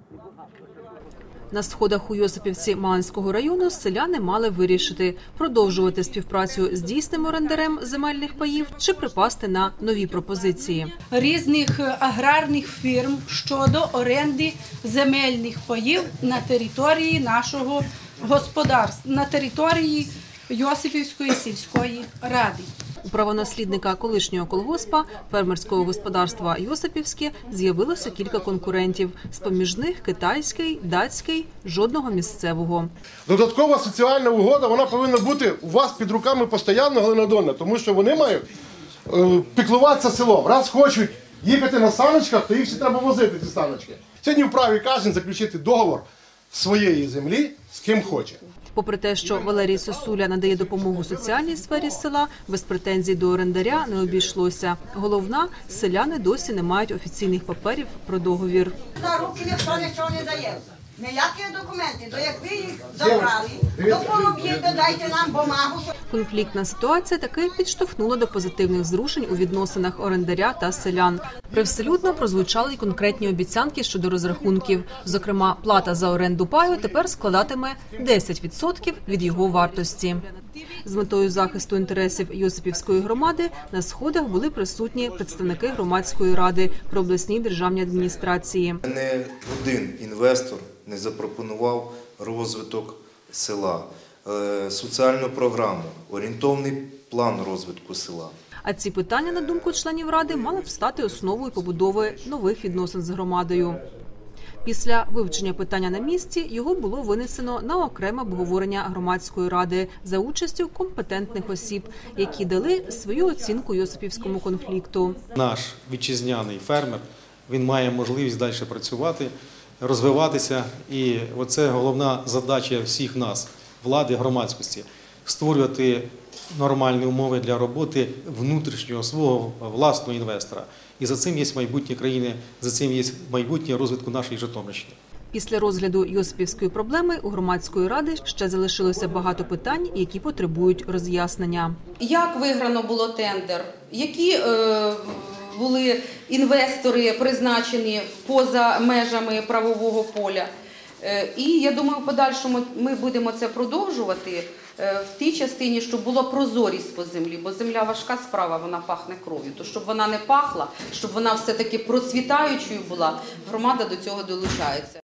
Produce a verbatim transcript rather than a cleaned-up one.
На сходах у Йосипівці Малинського району селяни мали вирішити – продовжувати співпрацю з дійсним орендарем земельних паїв чи припасти на нові пропозиції. Різних аграрних фірм щодо оренди земельних паїв на території нашого господарства, на території Йосипівської сільської ради. У правонаслідника колишнього колгоспа фермерського господарства Йосипівське з'явилося кілька конкурентів. З-поміж них китайський, датський, жодного місцевого. Додаткова соціальна угода, вона повинна бути у вас під руками постійно, Галина Донна, тому що вони мають е, піклуватися селом. Раз хочуть їхати на саночках, то їх всі треба возити, ці саночки. Сьогодні вправі кожен заключити договор своєї землі з ким хоче. Попри те, що Валерій Сосуля надає допомогу соціальній сфері села, без претензій до орендаря не обійшлося. Головна – селяни досі не мають офіційних паперів про договір. На руки ніхто нічого не дає. Ніякі документи, то як ви їх забрали, то поробіть, дайте нам бумагу. Конфліктна ситуація таки підштовхнула до позитивних зрушень у відносинах орендаря та селян. Привселюдно прозвучали й конкретні обіцянки щодо розрахунків. Зокрема, плата за оренду паю тепер складатиме десять відсотків від його вартості. З метою захисту інтересів Йосипівської громади на сходах були присутні представники громадської ради при обласній державній адміністрації. Не один інвестор не запропонував розвиток села, соціальну програму, орієнтовний план розвитку села. А ці питання, на думку членів ради, мали б стати основою побудови нових відносин з громадою. Після вивчення питання на місці його було винесено на окреме обговорення громадської ради за участю компетентних осіб, які дали свою оцінку Йосипівському конфлікту. Наш вітчизняний фермер, він має можливість далі працювати, розвиватися. І оце головна задача всіх нас, влади, громадськості – створювати нормальні умови для роботи внутрішнього свого власного інвестора. І за цим є майбутнє країни, за цим є майбутнє розвитку нашої Житомирщини. Після розгляду Йосипівської проблеми у громадської ради ще залишилося багато питань, які потребують роз'яснення. Як виграно було тендер? Які е, були інвестори призначені поза межами правового поля? Е, і я думаю, в подальшому ми будемо це продовжувати в тій частині, щоб була прозорість по землі, бо земля важка справа, вона пахне кров'ю. То щоб вона не пахла, щоб вона все-таки процвітаючою була, громада до цього долучається.